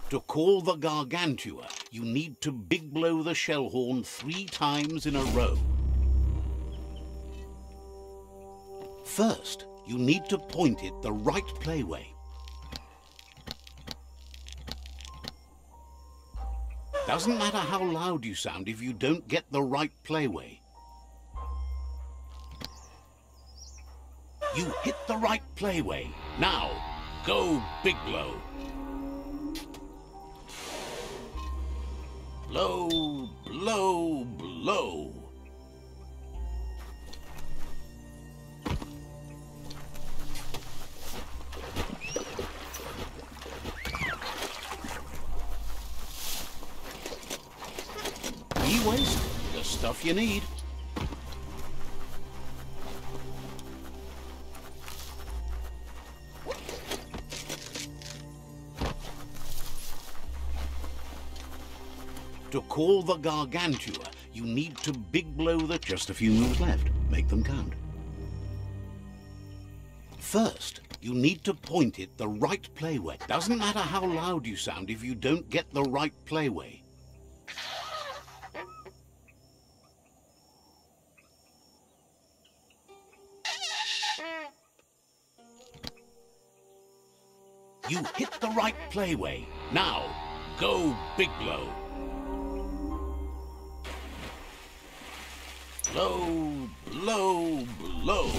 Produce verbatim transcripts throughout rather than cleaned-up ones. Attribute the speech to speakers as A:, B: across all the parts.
A: To call the Gargantua, you need to big blow the Shellhorn three times in a row. First, you need to point it the right playway. Doesn't matter how loud you sound if you don't get the right playway. You hit the right playway. Now, go big blow. Blow, blow, blow. E-waste, the stuff you need. To call the Gargantua, you need to big blow the... Just a few moves left. Make them count. First, you need to point it the right playway. Doesn't matter how loud you sound if you don't get the right playway. You hit the right playway. Now, go big blow. Blow, blow, blow.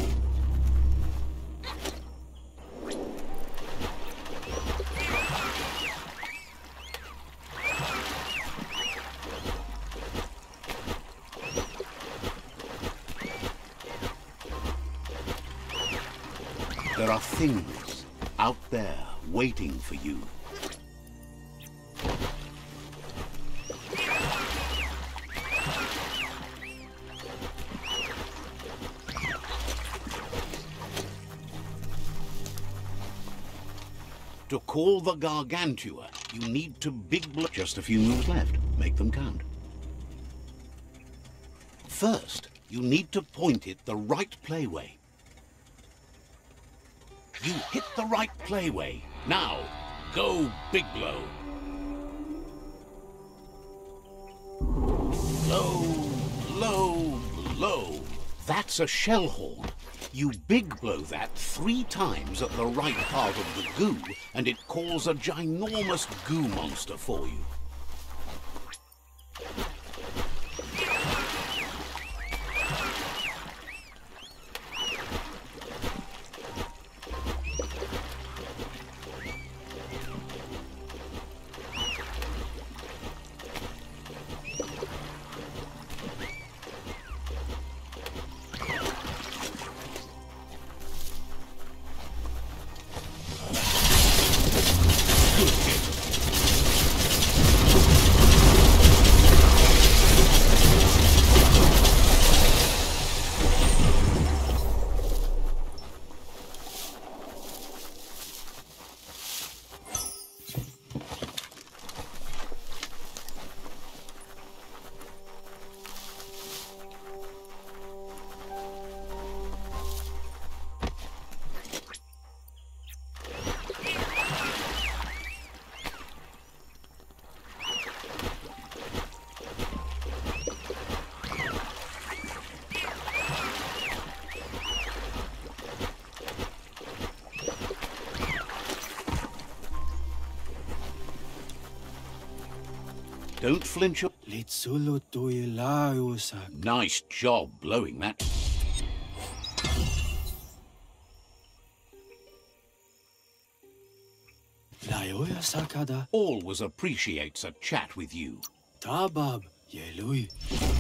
A: There are things out there waiting for you. To call the Gargantua, you need to big blow. Just a few moves left. Make them count. First, you need to point it the right playway. You hit the right playway. Now, go big blow. Blow, blow, blow. That's a Shellhorn. You big blow that three times at the right part of the goo, and it calls a ginormous goo monster for you. Don't flinch. Nice job blowing that. Always appreciates a chat with you.
B: Tabab, yelui.